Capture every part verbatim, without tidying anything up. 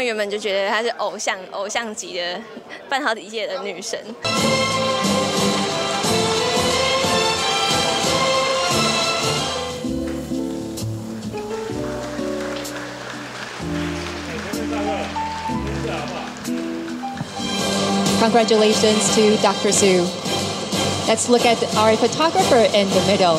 为原本就觉得她是偶像偶像级的半导体界的女神。 Congratulations to Doctor Su. Let's look at our photographer in the middle.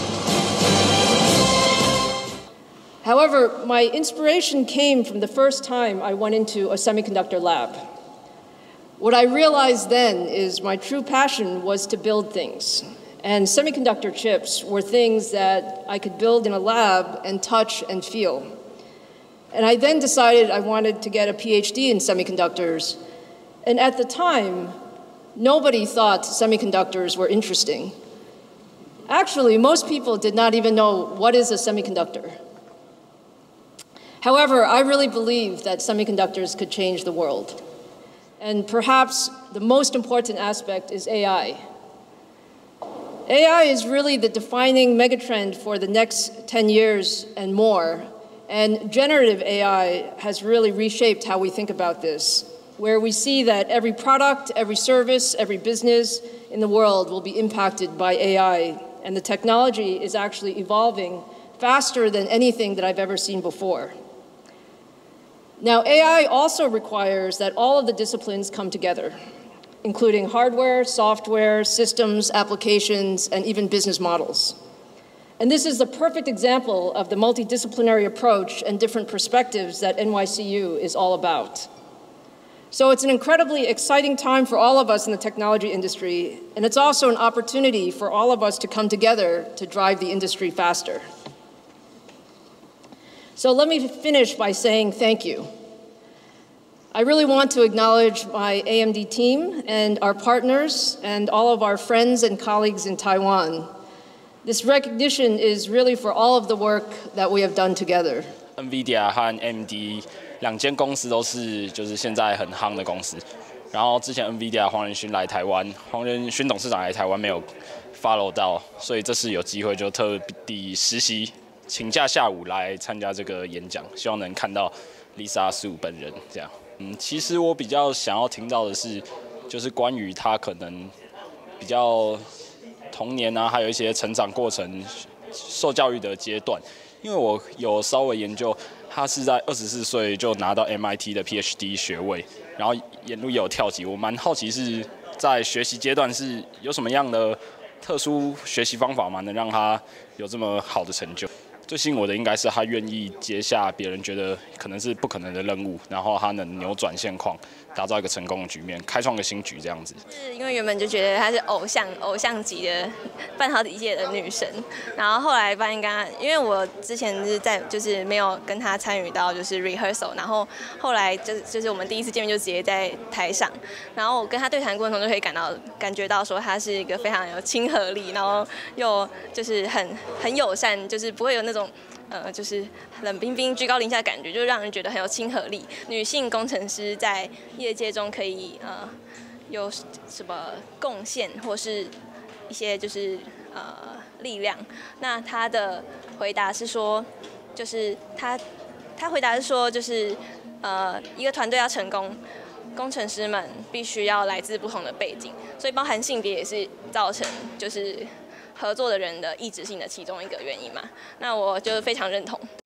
However, my inspiration came from the first time I went into a semiconductor lab. What I realized then is my true passion was to build things. And semiconductor chips were things that I could build in a lab and touch and feel. And I then decided I wanted to get a PhD in semiconductors. And at the time, nobody thought semiconductors were interesting. Actually, most people did not even know what is a semiconductor. However, I really believed that semiconductors could change the world. And perhaps the most important aspect is A I. A I is really the defining megatrend for the next ten years and more. And generative A I has really reshaped how we think about this, where we see that every product, every service, every business in the world will be impacted by A I. And the technology is actually evolving faster than anything that I've ever seen before. Now, A I also requires that all of the disciplines come together, including hardware, software, systems, applications, and even business models. And this is the perfect example of the multidisciplinary approach and different perspectives that N Y C U is all about. So it's an incredibly exciting time for all of us in the technology industry, and it's also an opportunity for all of us to come together to drive the industry faster. So let me finish by saying thank you. I really want to acknowledge my A M D team and our partners and all of our friends and colleagues in Taiwan. This recognition is really for all of the work that we have done together. NVIDIA 和 A M D 两间公司都是就是现在很夯的公司。然后之前 NVIDIA 黄仁勋来台湾，黄仁勋董事长来台湾没有 follow 到，所以这次有机会就特地实习。请假下午来参加这个演讲，希望能看到 Lisa Su 本人。这样，嗯，其实我比较想要听到的是，就是关于他可能比较童年啊，还有一些成长过程、受教育的阶段。因为我有稍微研究，他是在二十四岁就拿到 M I T 的 PhD 学位，然后沿路也有跳级。我蛮好奇是在学习阶段是有什么样的特殊学习方法吗？能让他有这么好的成就？最吸引我的应该是他愿意接下别人觉得可能是不可能的任务，然后他能扭转现况，打造一个成功的局面，开创个新局这样子。 是因为原本就觉得她是偶像偶像级的半导体界的女神，然后后来发现跟她，因为我之前是在就是没有跟她参与到就是 rehearsal， 然后后来就是就是我们第一次见面就直接在台上，然后我跟她对谈过程中就可以感到感觉到说她是一个非常有亲和力，然后又就是很很友善，就是不会有那种。呃，就是冷冰冰、居高临下的感觉，就让人觉得很有亲和力。女性工程师在业界中可以呃有什么贡献，或是一些就是呃力量。那她的回答是说，就是她她回答是说，就是呃一个团队要成功，工程师们必须要来自不同的背景，所以包含性别也是造成就是。合作的人的意志性的其中一个原因嘛，那我就非常认同。